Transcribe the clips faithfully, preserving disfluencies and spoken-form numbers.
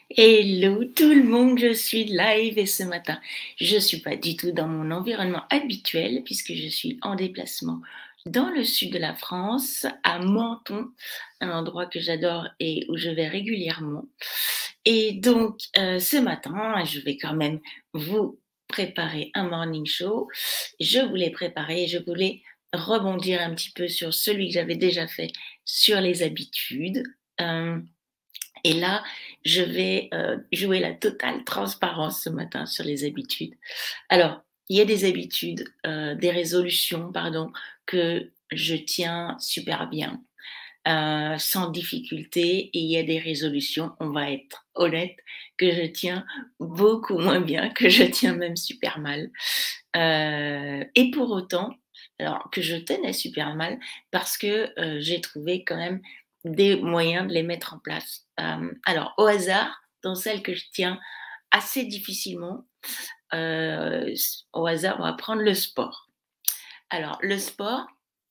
Hello tout le monde, je suis live et ce matin, je ne suis pas du tout dans mon environnement habituel puisque je suis en déplacement dans le sud de la France, à Menton, un endroit que j'adore et où je vais régulièrement. Et donc, euh, ce matin, je vais quand même vous préparer un morning show. Je voulais préparer, je voulais rebondir un petit peu sur celui que j'avais déjà fait sur les habitudes. Euh, et là, je vais euh, jouer la totale transparence ce matin sur les habitudes. Alors, il y a des habitudes, euh, des résolutions, pardon, que je tiens super bien, euh, sans difficulté, et il y a des résolutions, on va être honnête, que je tiens beaucoup moins bien, que je tiens même super mal. Euh, et pour autant, alors que je tenais super mal, parce que euh, j'ai trouvé quand même des moyens de les mettre en place. Euh, alors, au hasard, dans celles que je tiens assez difficilement, euh, au hasard, on va prendre le sport. Alors, le sport,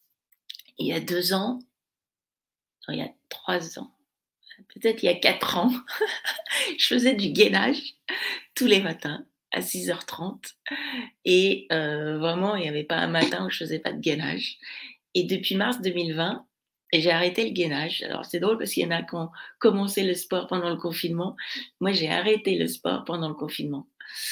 il y a deux ans, non, il y a trois ans, peut-être il y a quatre ans, je faisais du gainage tous les matins à six heures trente. Et euh, vraiment, il n'y avait pas un matin où je faisais pas de gainage. Et depuis mars deux mille vingt, j'ai arrêté le gainage. Alors, c'est drôle parce qu'il y en a qui ont commencé le sport pendant le confinement. Moi, j'ai arrêté le sport pendant le confinement.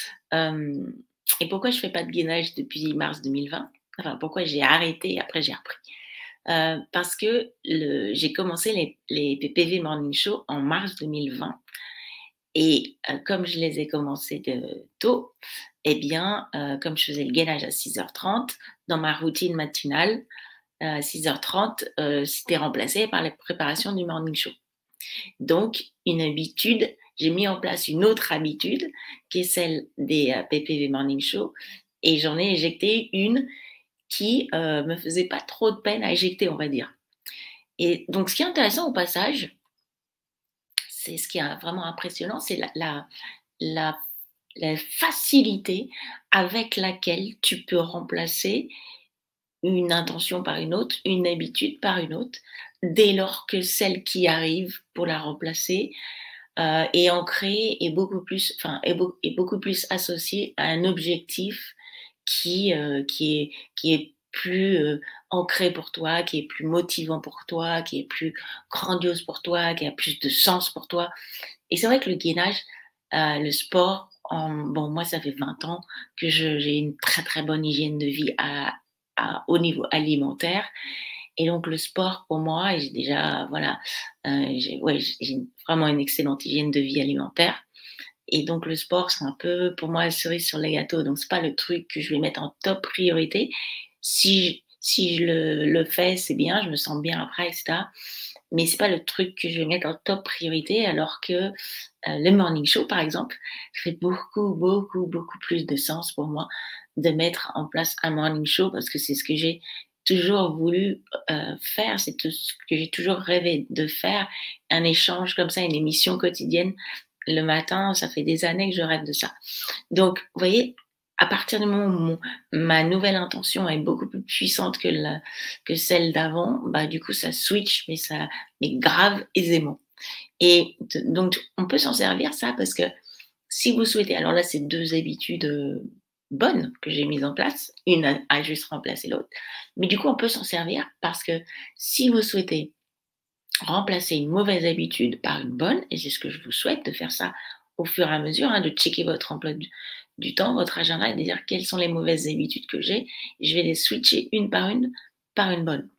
Euh, et pourquoi je fais pas de gainage depuis mars deux mille vingt? Enfin, pourquoi j'ai arrêté et après j'ai repris? Euh, parce que le, j'ai commencé les, les P P V Morning Show en mars deux mille vingt. Et euh, comme je les ai commencés de tôt, eh bien, euh, comme je faisais le gainage à six heures trente, dans ma routine matinale, à six heures trente, euh, c'était remplacé par la préparation du morning show. Donc, une habitude, j'ai mis en place une autre habitude qui est celle des euh, P P V Morning Show, et j'en ai éjecté une qui euh, me faisait pas trop de peine à éjecter, on va dire. Et donc, ce qui est intéressant au passage, c'est ce qui est vraiment impressionnant, c'est la, la, la, la facilité avec laquelle tu peux remplacer une intention par une autre, une habitude par une autre, dès lors que celle qui arrive pour la remplacer euh, est ancrée et beaucoup plus, enfin, est, be- est beaucoup plus associée à un objectif qui, euh, qui est, qui est plus euh, ancré pour toi, qui est plus motivant pour toi, qui est plus grandiose pour toi, qui a plus de sens pour toi. Et c'est vrai que le gainage, euh, le sport, en, bon, moi, ça fait vingt ans que je, j'ai une très, très bonne hygiène de vie à, à, au niveau alimentaire. Et donc, le sport, pour moi, j'ai déjà, voilà, euh, j'ai, ouais, j'ai vraiment une excellente hygiène de vie alimentaire. Et donc, le sport, c'est un peu, pour moi, la cerise sur le gâteau. Donc, c'est pas le truc que je vais mettre en top priorité. Si je, si je le, le fais, c'est bien, je me sens bien après, et cetera. Mais c'est pas le truc que je vais mettre en top priorité, alors que euh, le morning show, par exemple, ça fait beaucoup, beaucoup, beaucoup plus de sens pour moi de mettre en place un morning show parce que c'est ce que j'ai toujours voulu euh, faire, c'est tout ce que j'ai toujours rêvé de faire, un échange comme ça, une émission quotidienne le matin, ça fait des années que je rêve de ça. Donc, vous voyez, à partir du moment où mon- ma nouvelle intention est beaucoup plus puissante que, la, que celle d'avant, bah, du coup, ça switch, mais ça, mais grave aisément. Et t- donc, on peut s'en servir, ça, parce que si vous souhaitez, alors là, c'est deux habitudes euh, bonnes que j'ai mises en place, une a, a juste remplacé l'autre, mais du coup, on peut s'en servir parce que si vous souhaitez remplacer une mauvaise habitude par une bonne, et c'est ce que je vous souhaite, de faire ça au fur et à mesure, hein, de checker votre emploi du, du temps, votre agenda, et de dire quelles sont les mauvaises habitudes que j'ai, et je vais les switcher une par une par une bonne.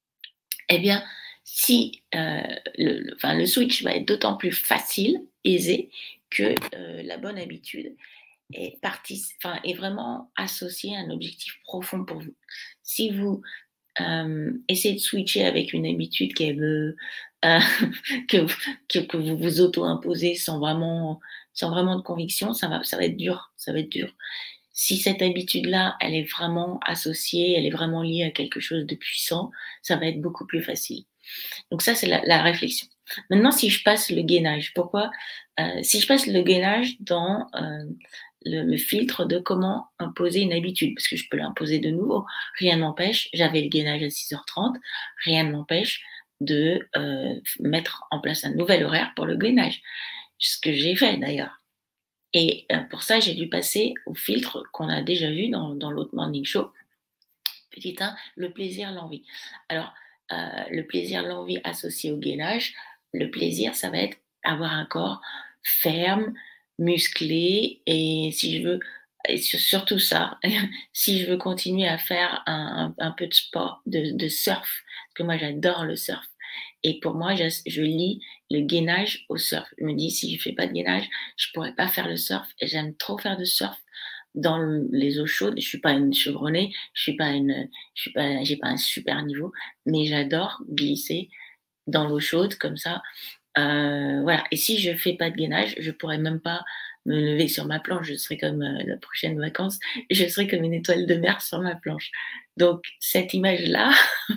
Eh bien, si euh, le, le, enfin, le switch va être d'autant plus facile, aisé, que euh, la bonne habitude est, partie, enfin, est vraiment associée à un objectif profond pour vous. Si vous euh, essayez de switcher avec une habitude qu'elle veut, euh, que, que, que vous vous auto-imposez sans vraiment, sans vraiment de conviction, ça va, ça va être dur, ça va être dur. Si cette habitude-là, elle est vraiment associée, elle est vraiment liée à quelque chose de puissant, ça va être beaucoup plus facile. Donc ça, c'est la, la réflexion. Maintenant, si je passe le gainage, pourquoi euh, si je passe le gainage dans euh, le, le filtre de comment imposer une habitude, parce que je peux l'imposer de nouveau, rien n'empêche, j'avais le gainage à six heures trente, rien ne m'empêche de euh, mettre en place un nouvel horaire pour le gainage. ce que j'ai fait d'ailleurs. Et euh, pour ça, j'ai dû passer au filtre qu'on a déjà vu dans, dans l'autre morning show. Petit un, le plaisir, l'envie. Alors, euh, le plaisir, l'envie associé au gainage, le plaisir, ça va être avoir un corps ferme, musclé, et si je veux, et sur- surtout ça, si je veux continuer à faire un, un- un peu de sport, de, de surf, parce que moi j'adore le surf, et pour moi, je, je lie le gainage au surf. Je me dis, si je fais pas de gainage, je pourrais pas faire le surf, et j'aime trop faire de surf dans le- les eaux chaudes. Je suis pas une chevronnée, je suis pas une, je suis pas, j'ai pas un super niveau, mais j'adore glisser dans l'eau chaude comme ça. Euh, voilà. Et si je fais pas de gainage, je pourrais même pas me lever sur ma planche. Je serais comme euh, la prochaine vacances, je serais comme une étoile de mer sur ma planche. Donc cette image-là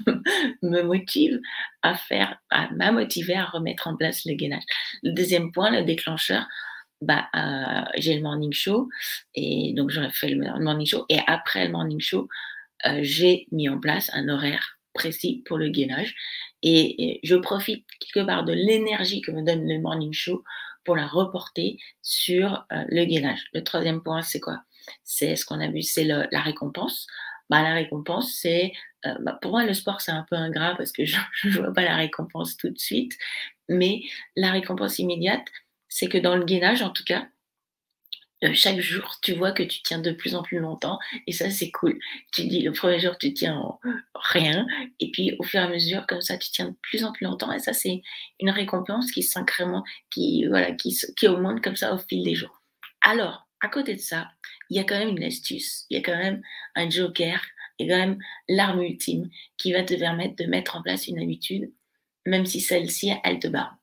me motive à faire, à m'a motivé à remettre en place le gainage. Le deuxième point, le déclencheur, bah, euh, j'ai le morning show, et donc j'aurais fait le morning show, et après le morning show, euh, j'ai mis en place un horaire précis pour le gainage, et, et je profite quelque part de l'énergie que me donne le morning show pour la reporter sur euh, le gainage. Le troisième point, c'est quoi? C'est ce qu'on a vu, c'est le- la récompense. Bah, la récompense, c'est euh, bah, pour moi le sport c'est un peu ingrat parce que je ne vois pas la récompense tout de suite, mais la récompense immédiate, c'est que dans le gainage en tout cas, Heu, chaque jour, tu vois que tu tiens de plus en plus longtemps, et ça, c'est cool. Tu dis le premier jour, tu tiens en rien, et puis au fur et à mesure, comme ça, tu tiens de plus en plus longtemps, et ça, c'est une récompense qui s'incrémente, qui voilà, qui se qui augmente comme ça au fil des jours. Alors, à côté de ça, il y a quand même une astuce, il y a quand même un joker, il y a quand même l'arme ultime qui va te permettre de mettre en place une habitude, même si celle-ci, elle te barre.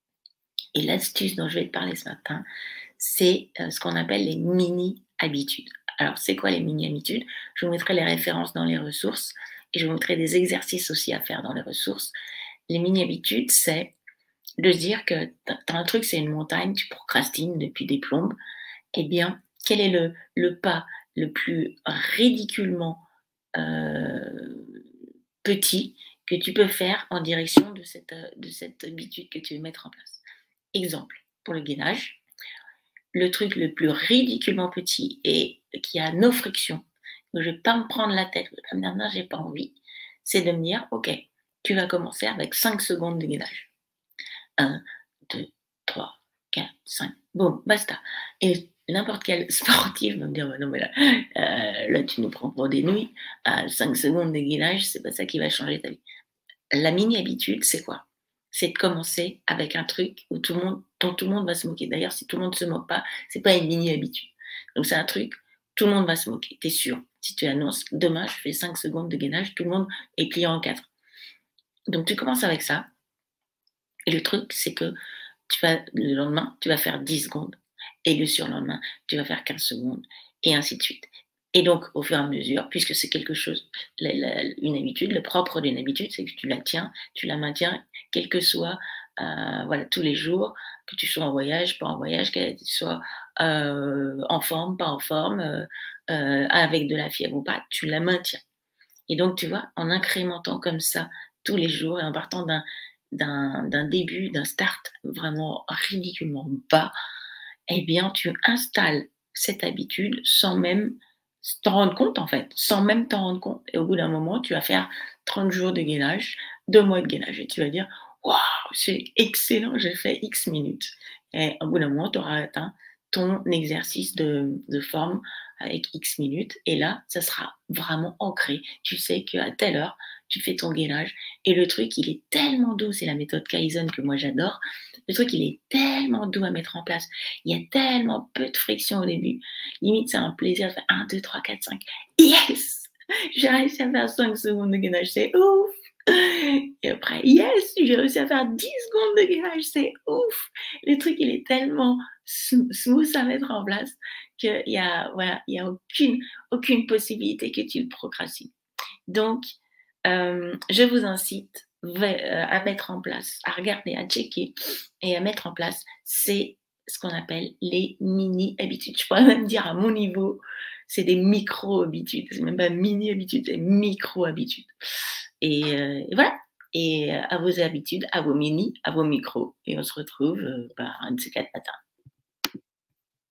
Et l'astuce dont je vais te parler ce matin, c'est euh, ce qu'on appelle les mini-habitudes. Alors, c'est quoi les mini-habitudes? Je vous mettrai les références dans les ressources, et je vous mettrai des exercices aussi à faire dans les ressources. Les mini-habitudes, c'est de se dire que tu as un truc, c'est une montagne, tu procrastines depuis des plombes. Eh bien, quel est le, le pas le plus ridiculement euh, petit que tu peux faire en direction de cette, euh, de cette habitude que tu veux mettre en place? Exemple, pour le gainage, le truc le plus ridiculement petit et qui a nos frictions, que je ne vais pas me prendre la tête, je vais pas me dire non, j'ai pas envie, c'est de me dire, ok, tu vas commencer avec cinq secondes de gainage. un, deux, trois, quatre, cinq, boum, basta. Et n'importe quel sportif va me dire, bah non, mais là, euh, là, tu nous prends pour des nouilles, à cinq secondes de gainage, c'est pas ça qui va changer ta vie. La mini-habitude, c'est quoi? C'est de commencer avec un truc où tout le monde, dont tout le monde va se moquer. D'ailleurs, si tout le monde ne se moque pas, c'est pas une mini-habitude. Donc, c'est un truc, tout le monde va se moquer, t'es sûr. Si tu annonces, demain, je fais cinq secondes de gainage, tout le monde est plié en quatre. Donc, tu commences avec ça. Et le truc, c'est que tu vas, le lendemain, tu vas faire dix secondes. Et le surlendemain, tu vas faire quinze secondes. Et ainsi de suite. Et donc, au fur et à mesure, puisque c'est quelque chose, la- la- une habitude, le propre d'une habitude, c'est que tu la tiens, tu la maintiens, quel que soit, euh, voilà, tous les jours, que tu sois en voyage, pas en voyage, que tu sois euh, en forme, pas en forme, euh, euh, avec de la fièvre ou pas, tu la maintiens. Et donc, tu vois, en incrémentant comme ça tous les jours et en partant d'un d'un d'un début, d'un start vraiment ridiculement bas, eh bien, tu installes cette habitude sans même t'en rendre compte, en fait, sans même t'en rendre compte. Et au bout d'un moment, tu vas faire trente jours de gainage, deux mois de gainage, et tu vas dire, waouh, c'est excellent, j'ai fait X minutes. Et au bout d'un moment, tu auras atteint ton exercice de, de forme avec X minutes, et là, ça sera vraiment ancré. Tu sais qu'à telle heure, tu fais ton gainage, et le truc, il est tellement doux, c'est la méthode Kaizen que moi j'adore. Le truc, il est tellement doux à mettre en place. Il y a tellement peu de friction au début. Limite, c'est un plaisir de faire un, deux, trois, quatre, cinq. Yes! J'ai réussi à faire cinq secondes de gainage, c'est ouf! Et après, yes! J'ai réussi à faire dix secondes de gainage, c'est ouf! Le truc, il est tellement smooth à mettre en place qu'il y a, voilà, il y a aucune, aucune possibilité que tu le procrastines. Donc, euh, je vous incite à mettre en place, à regarder, à checker et à mettre en place, c'est ce qu'on appelle les mini-habitudes. Je pourrais même dire à mon niveau, c'est des micro-habitudes. C'est même pas mini-habitudes, c'est micro-habitudes. Et, euh, et voilà. et à vos habitudes, à vos mini, à vos micros et on se retrouve, heu, bah, un de ces quatre matins.